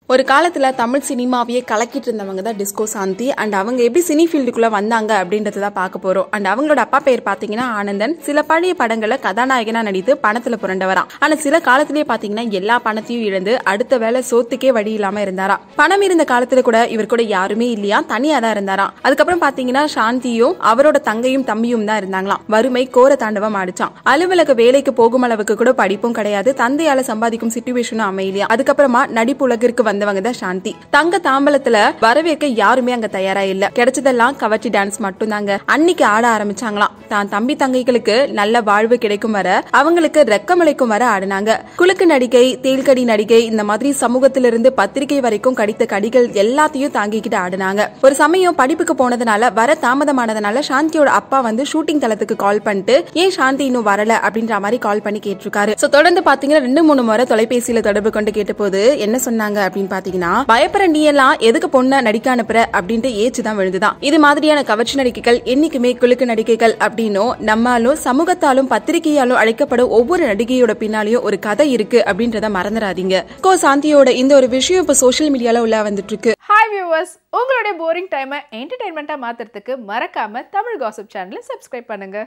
ஒரு காலத்துல தமிழ் சினிமாவையே கலக்கிட்டு இருந்தவங்க தான் டிஸ்கோ சாந்தி. அண்ட் அவங்க எப்படி சினி ஃபீல்டுக்குள்ள வந்தாங்க அப்படின்றத பார்க்க போறோம். அண்ட் அவங்களோட அப்பா பேர் பாத்தீங்கன்னா ஆனந்தன். சில பழைய படங்களை கதாநாயகனா நடித்து பணத்துல புரண்டவராம். ஆனா சில காலத்திலேயே பாத்தீங்கன்னா எல்லா பணத்தையும் இழந்து அடுத்த வேலை சோத்துக்கே வழி இல்லாம இருந்தாராம். பணம் இருந்த காலத்துல கூட இவர் கூட யாருமே இல்லையா, தனியா தான் இருந்தாராம். அதுக்கப்புறம் பாத்தீங்கன்னா சாந்தியும் அவரோட தங்கையும் தம்பியும் தான் இருந்தாங்களாம். வறுமை கோர தாண்டவம் ஆடிச்சான். அலுவலக வேலைக்கு போகும் அளவுக்கு கூட படிப்பும் கிடையாது. தந்தையால சம்பாதிக்கும் சிச்சுவேஷனும் அமையலையா. அதுக்கப்புறமா நடிப்பு உலகிற்கு வந்தவங்க தான் சாந்தி. தங்க தாம்பலத்துல வரவேற்க யாருமே அங்க தயாரா இல்ல. கிடைச்சதெல்லாம் கவர்ச்சி டான்ஸ் மட்டும் தாங்க. அன்னைக்கு ஆட ஆரம்பிச்சாங்களாம். தான் தம்பி தங்கைகளுக்கு நல்ல வாழ்வு கிடைக்கும் வர, அவங்களுக்கு ரெக்கமலைக்கும் வர ஆடினாங்க. குலுக்கு நடிகை, தேல்கடி நடிகை, இந்த மாதிரி சமூகத்திலிருந்து பத்திரிகை வரைக்கும் கடித்த கடிகள் எல்லாத்தையும் தாங்கிக்கிட்டு ஆடினாங்க. ஒரு சமயம் படிப்புக்கு போனதுனால வர தாமதமானதுனால சாந்தியோட அப்பா வந்து ஷூட்டிங் தளத்துக்கு கால் பண்ணிட்டு ஏன் சாந்தி இன்னும் வரல அப்படின்ற மாதிரி கால் பண்ணி கேட்டிருக்காரு. தொடர்ந்து பாத்தீங்கன்னா 2-3 முறை தொலைபேசியில தொடர்பு கொண்டு கேட்ட போது என்ன சொன்னாங்க அப்படின்னு பாத்தீங்கன்னா, பயப்பட நீ எல்லாம் எதுக்கு பொண்ண நடிக்க அனுப்புற அப்படின்ட்டு ஏச்சுதான் விழுந்துதான். இது மாதிரியான கவர்ச்சி நடிகைகள் என்னைக்குமே குலுக்கு நடிகைகள் அப்படின்னும் நம்மாலும் சமூகத்தாலும் பத்திரிகையாலும் அழைக்கப்படும் ஒவ்வொரு நடிகையோட பின்னாலையும் ஒரு கதை இருக்கு அப்படின்றத மறந்துடாதீங்க. சாந்தியோட இந்த ஒரு விஷயம் இப்ப சோசியல் மீடியால உள்ள வந்துட்டு இருக்கு. ஹாய் வியூவர்ஸ், உங்களுடைய போரிங் டைமை என்டர்டைன்மெண்டா மாத்துறதுக்கு மறக்காம தமிழ் காசிப் சேனலை சப்ஸ்கிரைப் பண்ணுங்க.